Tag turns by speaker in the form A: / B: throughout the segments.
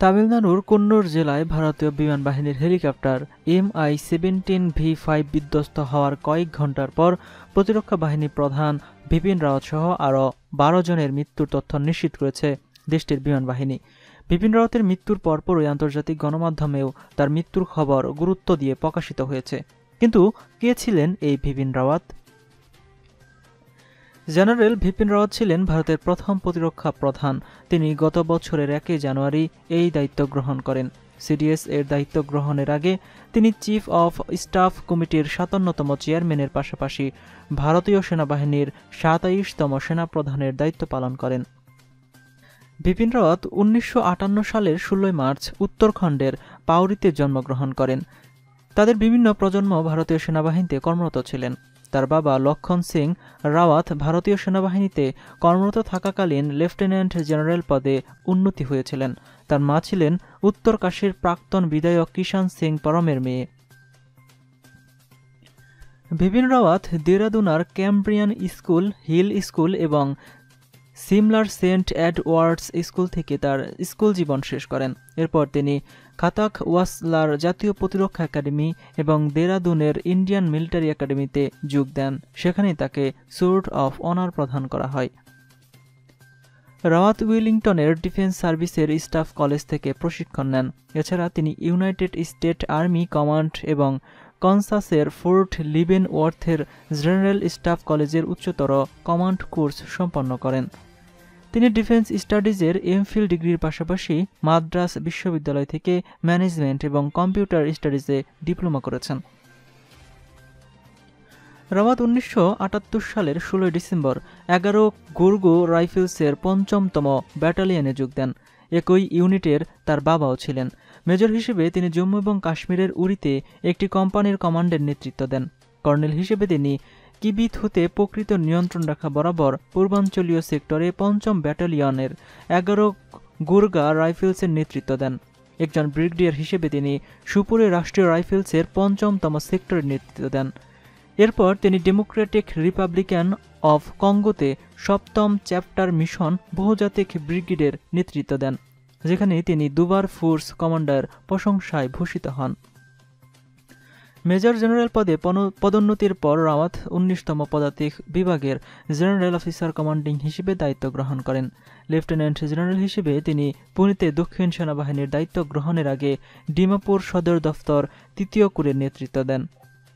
A: তামিলনাড়ুর কন্নুর জেলায় ভারতীয় বিমান বাহিনীর হেলিকপ্টার MI-17V5 বিধ্বস্ত হওয়ার কয়েক ঘণ্টার পর প্রতিরক্ষা বাহিনী প্রধান বিপিন রাওয়াত সহ আরও 12 জনের মৃত্যুর তথ্য নিশ্চিত করেছে দেশটির বিমান বাহিনী। বিপিন রাওয়াতের মৃত্যুর পরপরই আন্তর্জাতিক গণমাধ্যমেও তার মৃত্যুর খবর গুরুত্ব দিয়ে প্রকাশিত হয়েছে। কিন্তু কে ছিলেন এই বিপিন রাওয়াত? জেনারেল বিপিন রাওয়াত ছিলেন ভারতের প্রথম প্রতিরক্ষা প্রধান। তিনি গত বছরের 1 জানুয়ারি এই দায়িত্ব গ্রহণ করেন। সিডিএস এর দায়িত্ব গ্রহণের আগে তিনি চিফ অফ স্টাফ কমিটির 57তম চেয়ারম্যানের পাশাপাশি ভারতীয় সেনাবাহিনীর 27তম সেনাপ্রধানের দায়িত্ব পালন করেন। বিপিন রাওয়াত 1958 সালের 16 মার্চ উত্তরাখণ্ডের পাউরিতে জন্মগ্রহণ করেন। তাদের বিভিন্ন প্রজন্ম ভারতীয় সেনাবাহিনীতে কর্মরত ছিলেন। তার বাবা লক্ষণ সিং রাওয়াত ভারতীয় সেনাবাহিনীতে কর্মরত থাকাকালীন লেফটেন্যান্ট জেনারেল পদে উন্নতি হয়েছিলেন। তার মা ছিলেন উত্তরকাশীর প্রাক্তন বিধায়ক কিষাণ সিং পরমের মেয়ে। বিপিন রাওয়াত দেরাদুনার ক্যাম্ব্রিয়ান স্কুল, হিল স্কুল এবং সিমলার সেন্ট এডওয়ার্ডস স্কুল থেকে তার স্কুল জীবন শেষ করেন। এরপর তিনি খাতাক ওয়াসলার জাতীয় প্রতিরক্ষা একাডেমি এবং দেরাদুনের ইন্ডিয়ান মিলিটারি একাডেমিতে যোগ দেন। সেখানেই তাকে সোর্ড অফ অনার প্রদান করা হয়। রাওয়াত উইলিংটনের ডিফেন্স সার্ভিসের স্টাফ কলেজ থেকে প্রশিক্ষণ নেন। এছাড়া তিনি ইউনাইটেড স্টেট আর্মি কমান্ড এবং কনসাসের ফোর্ট লিভেনওয়ার্থের জেনারেল স্টাফ কলেজের উচ্চতর কমান্ড কোর্স সম্পন্ন করেন। তিনি ডিফেন্স স্টাডিজের এমফিল ডিগ্রির পাশাপাশি মাদ্রাস বিশ্ববিদ্যালয় থেকে ম্যানেজমেন্ট এবং কম্পিউটার স্টাডিজে ডিপ্লোমা করেছেন। রাওয়াত 1978 সালের 16 ডিসেম্বর 11 গুর্গু রাইফেলসের 5মতম ব্যাটালিয়নে যোগ দেন। একই ইউনিটের তার বাবাও ছিলেন। মেজর হিসেবে তিনি জম্মু এবং কাশ্মীরের উরিতে একটি কোম্পানির কমান্ডের নেতৃত্ব দেন। কর্নেল হিসেবে তিনি কিবিথুতে প্রকৃত নিয়ন্ত্রণ রেখা বরাবর পূর্বাঞ্চলীয় সেক্টরে 5ম ব্যাটালিয়নের 11 গুর্গা রাইফেলসের নেতৃত্ব দেন। একজন ব্রিগেডিয়ার হিসেবে তিনি সুপুরে রাষ্ট্রীয় রাইফেলসের 5মতম সেক্টরের নেতৃত্ব দেন। এরপর তিনি ডেমোক্রেটিক রিপাবলিকান অফ কঙ্গোতে 7ম চ্যাপ্টার মিশন বহুজাতিক ব্রিগেডের নেতৃত্ব দেন, যেখানে তিনি দুবার ফোর্স কমান্ডার প্রশংসায় ভূষিত হন। মেজর জেনারেল পদে পদোন্নতির পর রাওয়াত 19তম পদাতিক বিভাগের জেনারেল অফিসার কমান্ডিং হিসেবে দায়িত্ব গ্রহণ করেন। লেফটেন্যান্ট জেনারেল হিসেবে তিনি পুনেতে দক্ষিণ সেনাবাহিনীর দায়িত্ব গ্রহণের আগে ডিমাপুর সদর দফতর 3য় কোরের নেতৃত্ব দেন।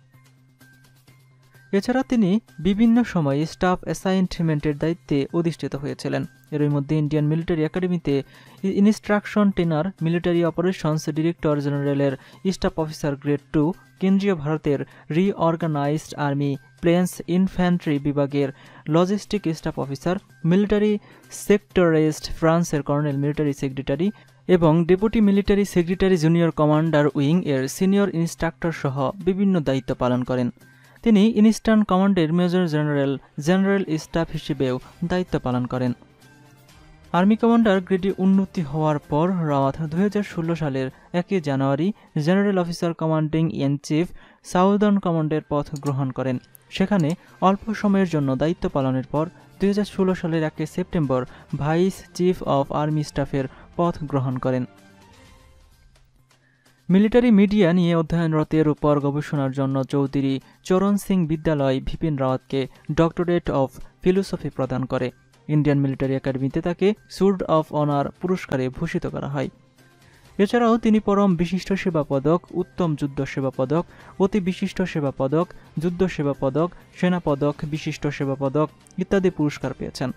A: এছাড়া তিনি বিভিন্ন সময়ে স্টাফ অ্যাসাইনমেন্টের দায়িত্বে অধিষ্ঠিত হয়েছিলেন। এর মধ্যে ইন্ডিয়ান মিলিটারি একাডেমিতে instruction tenure, military operations director জেনারেলের স্টাফ অফিসার গ্রেড 2, কেন্দ্রীয় ভারতের রিঅর্গানাইজড আর্মি প্লেন্স ইনফ্যান্ট্রি বিভাগের লজিস্টিক স্টাফ অফিসার, মিলিটারি সেক্টরেস্ট ফ্রান্সের কর্নেল মিলিটারি সেক্রেটারি এবং deputy military secretary junior commander wing এর সিনিয়র ইনস্ট্রাক্টর সহ বিভিন্ন দায়িত্ব পালন করেন। তিনি ইস্টার্ন কমান্ডের মেজর জেনারেল জেনারেল স্টাফ হিসেবেও দায়িত্ব পালন করেন। আর্মি কমান্ডার গ্রেডে উন্নতি হওয়ার পর রাওয়াত 2016 সালের 1 January general officer commanding in chief southern কমান্ডের পদ গ্রহণ করেন। সেখানে অল্প সময়ের জন্য দায়িত্ব পালনের পর 2016 সালের 1 September vice chief of army স্টাফের পদ গ্রহণ করেন। মিলিটারি মিডিয়া নিয়ে অধ্যয়নরতের উপর গবেষণার জন্য চৌধুরী চরণ সিং বিদ্যালয় বিপিন রাওয়াতকে ডক্টরেট অফ ফিলোসফি প্রদান করে। ইন্ডিয়ান মিলিটারি একাডেমিতে তাকে সোর্ড অফ অনার পুরস্কারে ভূষিত করা হয়। এছাড়াও তিনি পরম বিশিষ্ট সেবা পদক, উত্তম যুদ্ধ সেবা পদক, অতি বিশিষ্ট সেবা পদক, যুদ্ধ সেবা পদক, সেনা পদক, বিশিষ্ট সেবা পদক ইত্যাদি পুরস্কার পেয়েছেন।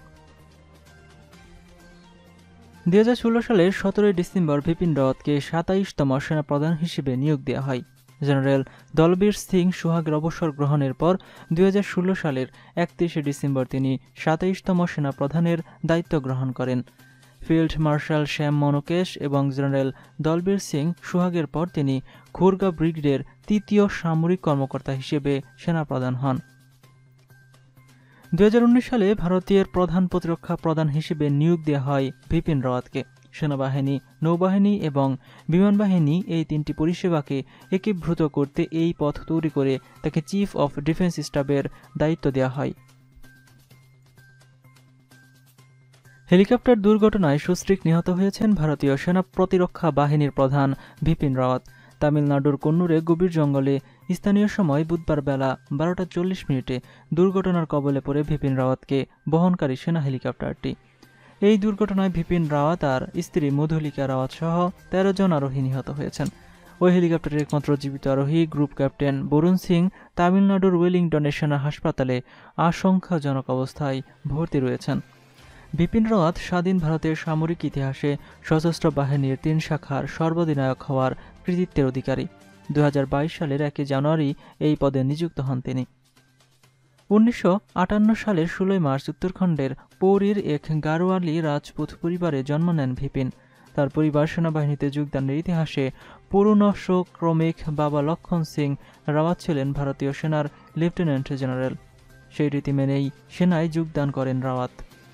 A: 2016 সালের 17 ডিসেম্বর বিপিন রাওয়াতকে 27তম সেনাপ্রধান হিসেবে নিয়োগ দেওয়া হয়। জেনারেল দলবীর সিং সুহাগের অবসর গ্রহণের পর 2016 সালের 31 ডিসেম্বর তিনি 27তম সেনাপ্রধানের দায়িত্ব গ্রহণ করেন। ফিল্ড মার্শাল শ্যাম মনোকেশ এবং জেনারেল দলবীর সিং সুহাগের পর তিনি খুরগা ব্রিগেডের 3য় সামরিক কর্মকর্তা হিসেবে সেনাপ্রধান হন। 2019 সালে ভারতীয় প্রধান প্রতিরক্ষা প্রধান হিসেবে নিয়োগ দেওয়া হয় বিপিন রাওয়াতকে। সেনাবাহিনী, নৌবাহিনী এবং বিমান বাহিনী এই 3টি পরিষেবাকে একীভূত করতে এই পথ তৈরি করে তাকে চিফ অফ ডিফেন্স স্টাফের দায়িত্ব দেওয়া হয়। হেলিকপ্টার দুর্ঘটনায় সস্ত্রীক নিহত হয়েছেন ভারতীয় সেনা প্রতিরক্ষা বাহিনীর প্রধান বিপিন রাওয়াত। তামিলনাড়ুর কন্নুরে গভীর জঙ্গলে স্থানীয় সময় বুধবার বেলা 12:40 দুর্ঘটনার কবলে পড়ে বিপিন রাওয়াতকে বহনকারী সেনা হেলিকপ্টারটি। এই দুর্ঘটনায় বিপিন রাওয়াত আর স্ত্রী মধুলিকা রাওয়াত সহ 13 জন আরোহী নিহত হয়েছেন। ওই হেলিকপ্টারের একমাত্র জীবিত আরোহী গ্রুপ ক্যাপ্টেন বরুণ সিং তামিলনাড়ুর ওয়েলিংটনে সেনা হাসপাতালে আশঙ্কাজনক অবস্থায় ভর্তি রয়েছেন। বিপিন রাওয়াত স্বাধীন ভারতের সামরিক ইতিহাসে সশস্ত্র বাহিনীর 3 শাখার সর্বাধিনায়ক হওয়ার কৃতিত্বের অধিকারী। 2022 সালের 1 জানুয়ারি এই পদে নিযুক্ত হন তিনি। 1958 সালের 16 মার্চ উত্তরাখণ্ডের পৌরির এক গাড়োয়ালি রাজপুত পরিবারে জন্ম নেন বিপিন। তার পরিবার সেনাবাহিনীতে যোগদানের ইতিহাসে পুরুষক্রমিক বাবা লক্ষণ সিং রাওয়াত ছিলেন ভারতীয় সেনার লেফটেন্যান্ট জেনারেল। সেই রীতি মেনেই সেনায় যোগদান করেন রাওয়াত।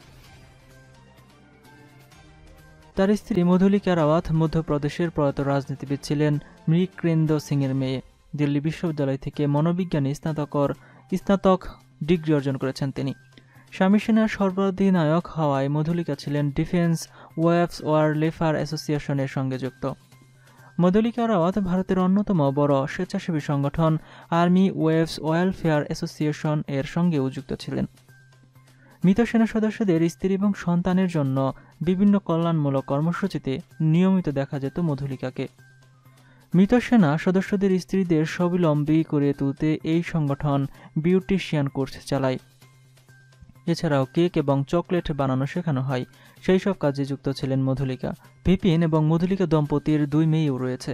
A: তার স্ত্রী মধুলিকা রাওয়াত মধ্যপ্রদেশের প্রয়াত রাজনীতিবিদ ছিলেন মৃগেন্দ্র সিংয়ের মেয়ে। দিল্লি বিশ্ববিদ্যালয় থেকে মনোবিজ্ঞানে স্নাতক ডিগ্রি অর্জন করেছেন তিনি। স্বামী সেনার সর্বাধিনায়ক হওয়ায় মধুলিকা ছিলেন ডিফেন্স ওয়েবস ওয়ারলেফার অ্যাসোসিয়েশনের সঙ্গে যুক্ত। মধুলিকা রাওয়াত ভারতের অন্যতম বড় স্বেচ্ছাসেবী সংগঠন আর্মি ওয়েবস ওয়েলফেয়ার অ্যাসোসিয়েশন এর সঙ্গেও যুক্ত ছিলেন। মৃত সেনা সদস্যদের স্ত্রী এবং সন্তানের জন্য বিভিন্ন কল্যাণমূলক কর্মসূচিতে নিয়মিত দেখা যেত মধুলিকাকে। মৃত সেনা সদস্যদের স্ত্রীদের স্বাবলম্বী করে তুলতে এই সংগঠন বিউটিশিয়ান কোর্স চালায়। এছাড়াও কেক এবং চকলেট বানানো শেখানো হয়। সেই সব কাজে যুক্ত ছিলেন মধুলিকা। বিপিন এবং মধুলিকা দম্পতির 2 মেয়েও রয়েছে।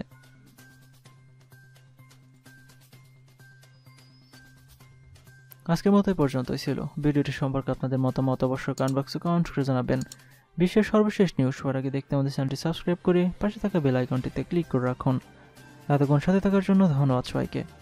A: আজকের মতো পর্যন্তই ছিল। ভিডিওটি সম্পর্কে আপনাদের মতামত অবশ্যই কমেন্ট বক্সে কমেন্ট করে জানাবেন। বিশ্বের সর্বশেষ নিউজ সবার আগে দেখতে আমাদের চ্যানেলটি সাবস্ক্রাইব করে পাশে থাকা বেল আইকনটিতে ক্লিক করে রাখুন। এতক্ষণ সাথে থাকার জন্য ধন্যবাদ সবাইকে।